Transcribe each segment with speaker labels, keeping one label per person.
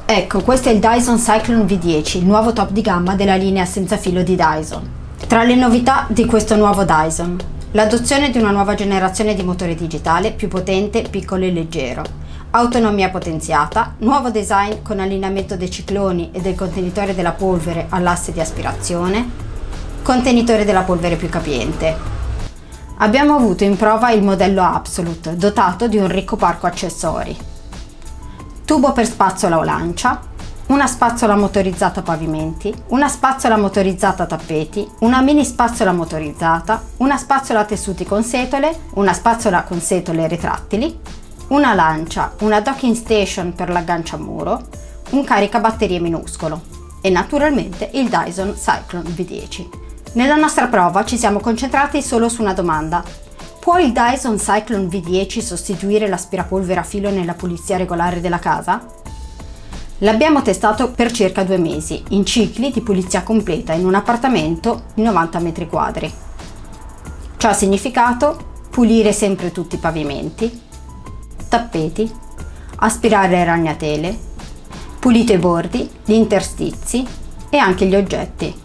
Speaker 1: Ecco, questo è il Dyson Cyclone V10, il nuovo top di gamma della linea senza filo di Dyson. Tra le novità di questo nuovo Dyson, l'adozione di una nuova generazione di motore digitale più potente, piccolo e leggero, autonomia potenziata, nuovo design con allineamento dei cicloni e del contenitore della polvere all'asse di aspirazione, contenitore della polvere più capiente. Abbiamo avuto in prova il modello Absolute, dotato di un ricco parco accessori. Tubo per spazzola o lancia, una spazzola motorizzata pavimenti, una spazzola motorizzata tappeti, una mini spazzola motorizzata, una spazzola tessuti con setole, una spazzola con setole retrattili, una lancia, una docking station per l'aggancio a muro, un caricabatterie minuscolo e naturalmente il Dyson Cyclone V10. Nella nostra prova ci siamo concentrati solo su una domanda: può il Dyson Cyclone V10 sostituire l'aspirapolvere a filo nella pulizia regolare della casa? L'abbiamo testato per circa 2 mesi, in cicli di pulizia completa in un appartamento di 90 metri quadri. Ciò ha significato pulire sempre tutti i pavimenti, tappeti, aspirare ragnatele, pulito i bordi, gli interstizi e anche gli oggetti.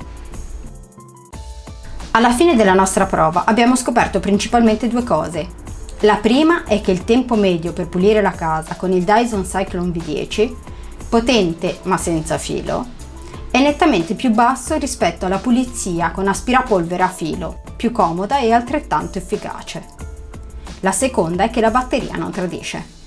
Speaker 1: Alla fine della nostra prova abbiamo scoperto principalmente 2 cose. La prima è che il tempo medio per pulire la casa con il Dyson Cyclone V10, potente ma senza filo, è nettamente più basso rispetto alla pulizia con aspirapolvere a filo, più comoda e altrettanto efficace. La seconda è che la batteria non tradisce.